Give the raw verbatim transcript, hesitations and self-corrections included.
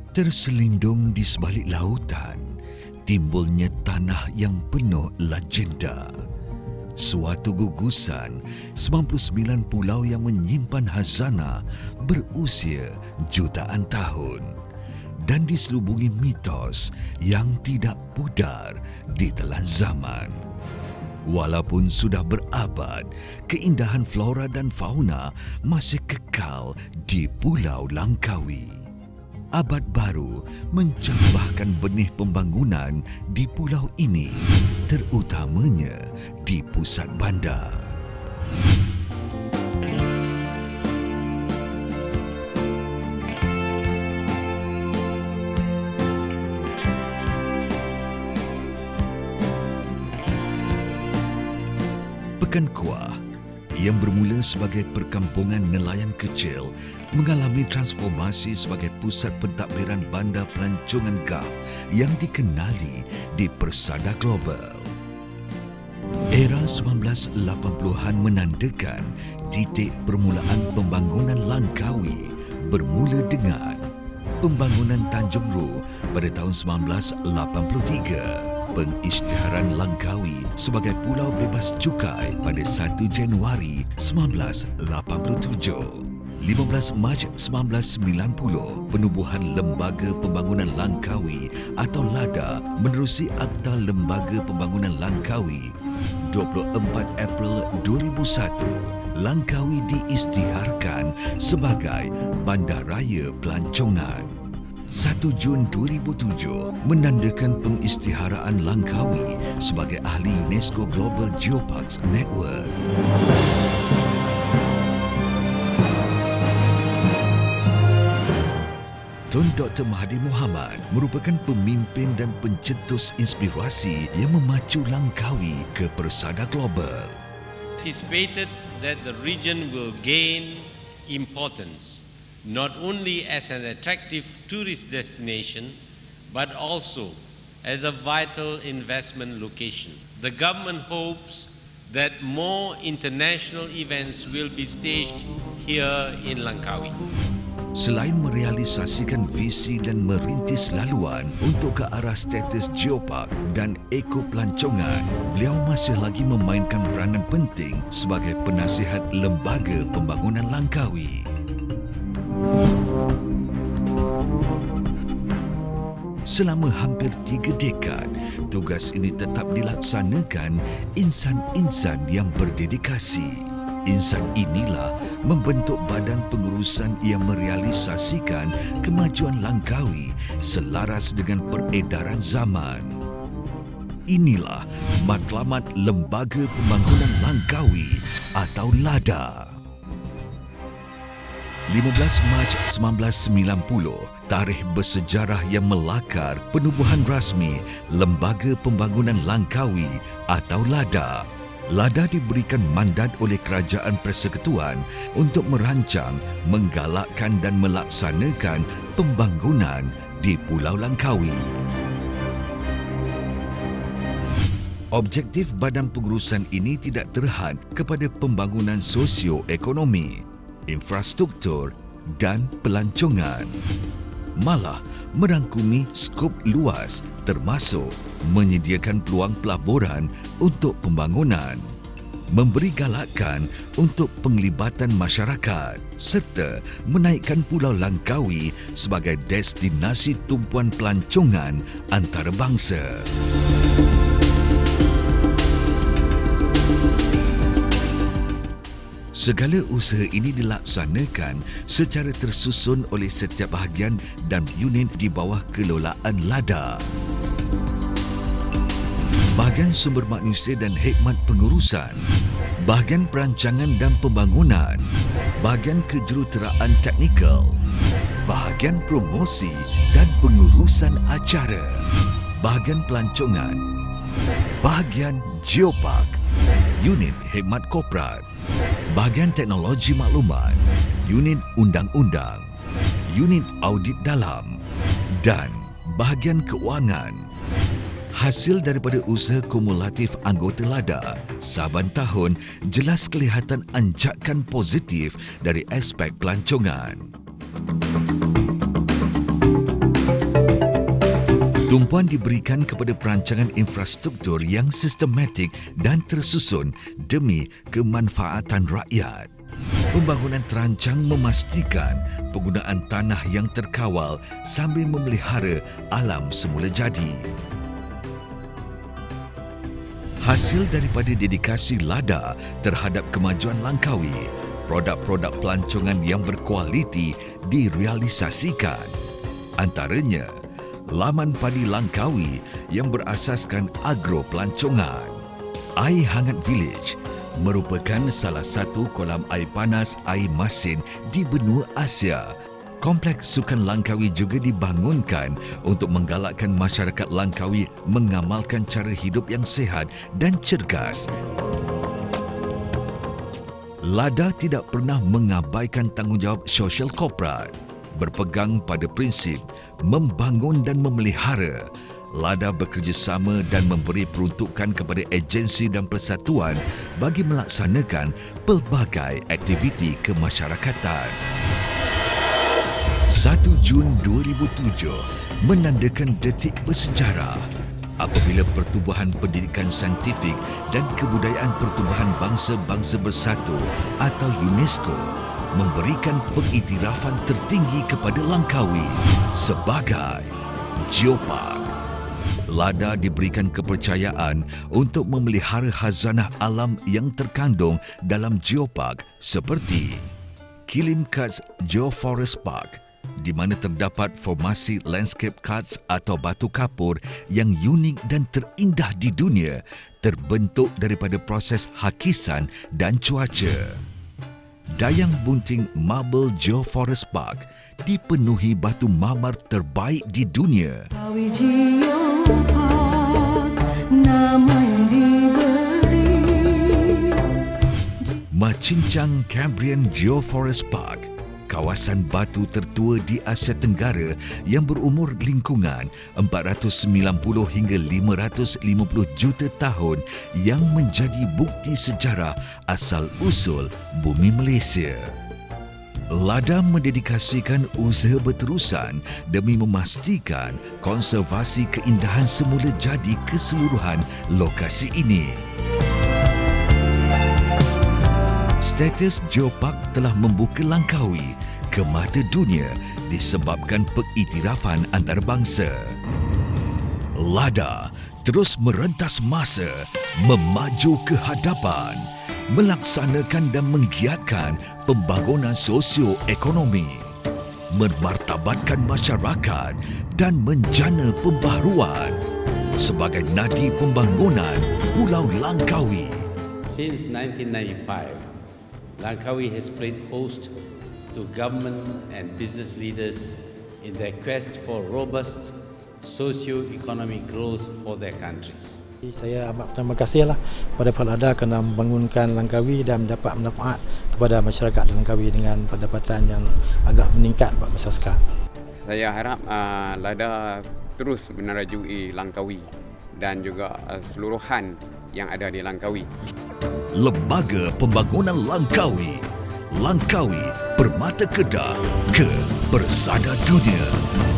Terselindung di sebalik lautan, timbulnya tanah yang penuh legenda. Suatu gugusan, sembilan puluh sembilan pulau yang menyimpan hazanah berusia jutaan tahun dan diselubungi mitos yang tidak pudar di telan zaman. Walaupun sudah berabad, keindahan flora dan fauna masih kekal di Pulau Langkawi. Abad baru mencambahkan benih pembangunan di pulau ini, terutamanya di pusat bandar. Pekan Kuah yang bermula sebagai perkampungan nelayan kecil mengalami transformasi sebagai pusat pentadbiran bandar pelancongan Gah yang dikenali di persada global. Era sembilan belas lapan puluhan menandakan titik permulaan pembangunan Langkawi bermula dengan pembangunan Tanjung Ru pada tahun sembilan belas lapan puluh tiga. Pengisytiharan Langkawi sebagai Pulau Bebas Cukai pada satu Januari sembilan belas lapan puluh tujuh. lima belas Mac sembilan belas sembilan puluh, penubuhan Lembaga Pembangunan Langkawi atau LADA menerusi Akta Lembaga Pembangunan Langkawi. dua puluh empat April dua ribu satu, Langkawi diisytiharkan sebagai Bandaraya Pelancongan. satu Jun dua ribu tujuh menandakan pengisytiharaan Langkawi sebagai ahli UNESCO Global Geoparks Network. Tun Doktor Mahathir Mohamad merupakan pemimpin dan pencetus inspirasi yang memacu Langkawi ke persada global. Anticipated that the region will gain importance not only as an attractive tourist destination, but also as a vital investment location. The government hopes that more international events will be staged here in Langkawi. Selain merealisasikan visi dan merintis laluan untuk ke arah status geopark dan ekopelancongan, beliau masih lagi memainkan peranan penting sebagai penasihat Lembaga Pembangunan Langkawi. Selama hampir tiga dekad, tugas ini tetap dilaksanakan insan-insan yang berdedikasi. Insan inilah membentuk badan pengurusan yang merealisasikan kemajuan Langkawi selaras dengan peredaran zaman. Inilah matlamat Lembaga Pembangunan Langkawi atau LADA. lima belas Mac sembilan belas sembilan puluh, tarikh bersejarah yang melakar penubuhan rasmi Lembaga Pembangunan Langkawi atau LADA. LADA diberikan mandat oleh Kerajaan Persekutuan untuk merancang, menggalakkan dan melaksanakan pembangunan di Pulau Langkawi. Objektif badan pengurusan ini tidak terhad kepada pembangunan sosio-ekonomi, infrastruktur dan pelancongan. Malah merangkumi skop luas termasuk menyediakan peluang pelaburan untuk pembangunan, memberi galakan untuk penglibatan masyarakat serta menaikkan Pulau Langkawi sebagai destinasi tumpuan pelancongan antarabangsa. Segala usaha ini dilaksanakan secara tersusun oleh setiap bahagian dan unit di bawah kelolaan LADA. Bahagian sumber manusia dan khidmat pengurusan, bahagian perancangan dan pembangunan, bahagian kejuruteraan teknikal, bahagian promosi dan pengurusan acara, bahagian pelancongan, bahagian geopark, unit khidmat korporat, bahagian teknologi maklumat, unit undang-undang, unit audit dalam dan bahagian keuangan. Hasil daripada usaha kumulatif anggota LADA saban tahun jelas kelihatan anjakan positif dari aspek pelancongan. Tumpuan diberikan kepada perancangan infrastruktur yang sistematik dan tersusun demi kemanfaatan rakyat. Pembangunan terancang memastikan penggunaan tanah yang terkawal sambil memelihara alam semula jadi. Hasil daripada dedikasi LADA terhadap kemajuan Langkawi, produk-produk pelancongan yang berkualiti direalisasikan. Antaranya, laman padi Langkawi yang berasaskan agro pelancongan. Air Hangat Village merupakan salah satu kolam air panas air masin di benua Asia. Kompleks Sukan Langkawi juga dibangunkan untuk menggalakkan masyarakat Langkawi mengamalkan cara hidup yang sihat dan cergas. LADA tidak pernah mengabaikan tanggungjawab sosial korporat. Berpegang pada prinsip membangun dan memelihara, LADA bekerjasama dan memberi peruntukan kepada agensi dan persatuan bagi melaksanakan pelbagai aktiviti kemasyarakatan. satu Jun dua ribu tujuh menandakan detik bersejarah apabila Pertubuhan Pendidikan Saintifik dan Kebudayaan Pertubuhan Bangsa-Bangsa Bersatu atau UNESCO memberikan pengiktirafan tertinggi kepada Langkawi sebagai Geopark. LADA diberikan kepercayaan untuk memelihara khazanah alam yang terkandung dalam Geopark seperti Kilim Karst Geoforest Park, di mana terdapat formasi landscape karst atau batu kapur yang unik dan terindah di dunia, terbentuk daripada proses hakisan dan cuaca. Dayang Bunting Marble Geoforest Park dipenuhi batu marmar terbaik di dunia. Macincang Cambrian Geoforest Park, kawasan batu tertua di Asia Tenggara yang berumur lingkungan empat ratus sembilan puluh hingga lima ratus lima puluh juta tahun yang menjadi bukti sejarah asal-usul bumi Malaysia. LADA mendedikasikan usaha berterusan demi memastikan konservasi keindahan semula jadi keseluruhan lokasi ini. Status Geopark telah membuka Langkawi ke mata dunia disebabkan pengiktirafan antarabangsa. LADA terus merentas masa, memaju ke hadapan, melaksanakan dan menggiatkan pembangunan sosio-ekonomi, memartabatkan masyarakat dan menjana pembaharuan sebagai nadi pembangunan Pulau Langkawi. Since nineteen ninety-five, Langkawi has played host to government and business leaders in their quest for robust socio-economic growth for their countries. Saya amat terima kasihlah kepada LADA kerana membangunkan Langkawi dan mendapat manfaat kepada masyarakat Langkawi dengan pendapatan yang agak meningkat buat masa sekarang. Saya harap uh, LADA terus menerajui Langkawi dan juga uh, seluruhan yang ada di Langkawi. Lembaga Pembangunan Langkawi, Langkawi Permata Kedah ke Bersada Dunia.